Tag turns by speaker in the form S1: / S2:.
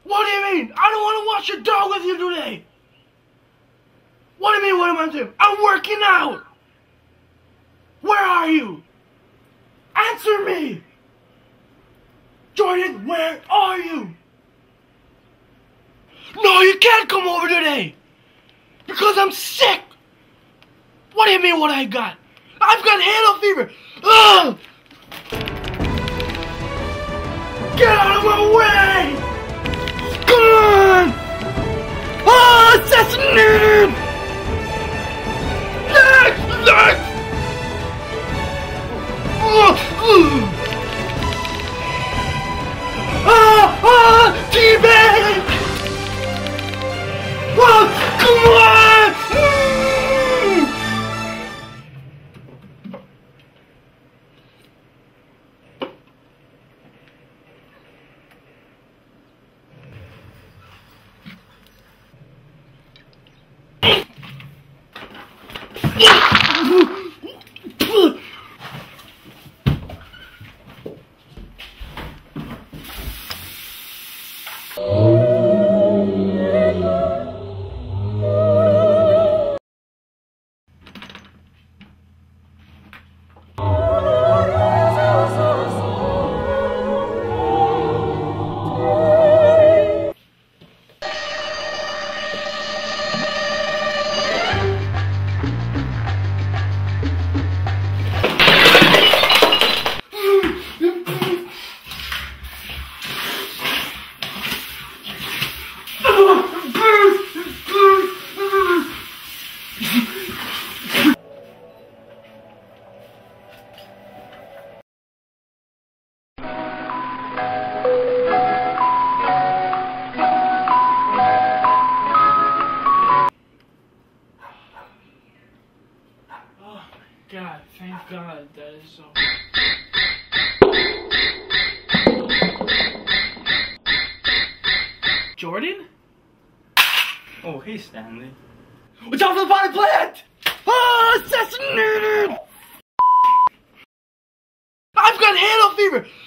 S1: What do you mean? I don't want to watch your dog with you today. What do you mean, what am I doing? I'm working out. Where are you? Answer me. Jordan, where are you? No, you can't come over today. Because I'm sick. What do you mean what I got? I've got hay fever. Ugh! Get out of my way! Come on! Oh, assassinated! Next! Teabag! Oh, come on! God, thank God that is so. Jordan?
S2: Oh, hey, Stanley.
S1: Watch out for the potted plant! Oh, assassinated! I've got hay fever!